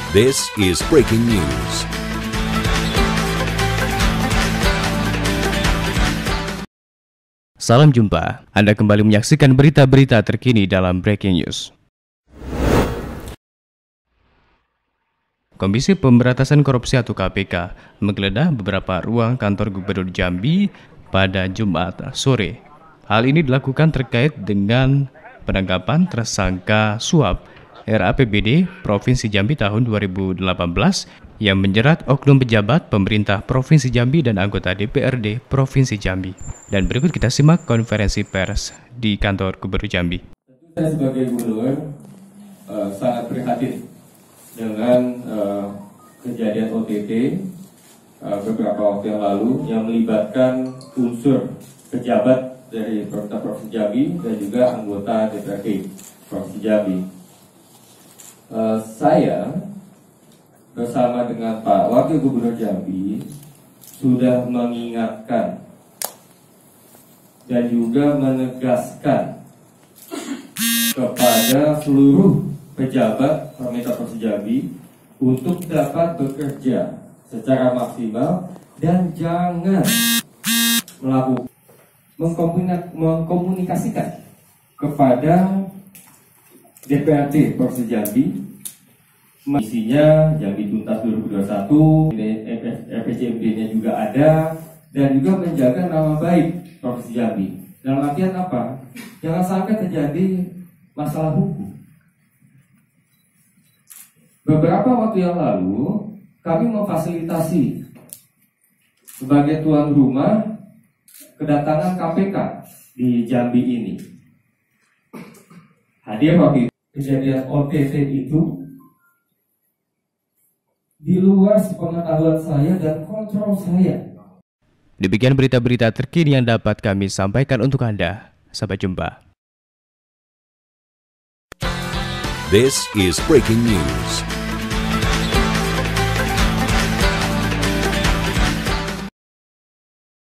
This is breaking news. Salam jumpa, Anda kembali menyaksikan berita-berita terkini dalam Breaking News. Komisi Pemberantasan Korupsi atau KPK menggeledah beberapa ruang kantor Gubernur Jambi pada Jumat sore. Hal ini dilakukan terkait dengan penangkapan tersangka suap RAPBD Provinsi Jambi tahun 2018 yang menjerat oknum pejabat pemerintah Provinsi Jambi dan anggota DPRD Provinsi Jambi. Dan berikut kita simak konferensi pers di kantor Gubernur Jambi. Saya sebagai gubernur sangat prihatin dengan kejadian OTT beberapa waktu yang lalu yang melibatkan unsur pejabat dari pemerintah Provinsi Jambi dan juga anggota DPRD Provinsi Jambi. Saya bersama dengan Pak Wakil Gubernur Jambi sudah mengingatkan dan juga menegaskan kepada seluruh pejabat pemerintah Provinsi Jambi untuk dapat bekerja secara maksimal dan jangan mengkomunikasikan kepada DPRD Provinsi Jambi isinya Jambi Tuntas 2021, RPJMD-nya juga ada, dan juga menjaga nama baik Provinsi Jambi. Dalam artian apa? Jangan sampai terjadi masalah hukum. Beberapa waktu yang lalu kami memfasilitasi sebagai tuan rumah kedatangan KPK di Jambi ini. Hadir waktu itu kejadian OTT itu di luar sepengetahuan saya dan kontrol saya. Demikian berita-berita terkini yang dapat kami sampaikan untuk Anda. Sampai jumpa. This is breaking news.